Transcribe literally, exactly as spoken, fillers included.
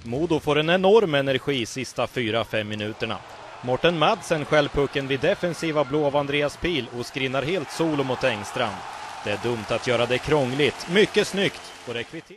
Modo får en enorm energi sista fyra fem minuterna. Morten Madsen skäll pucken vid defensiva blå av Andreas Pil och skrinnar helt solo mot Engstrand. Det är dumt att göra det krångligt. Mycket snyggt och det kvitterar.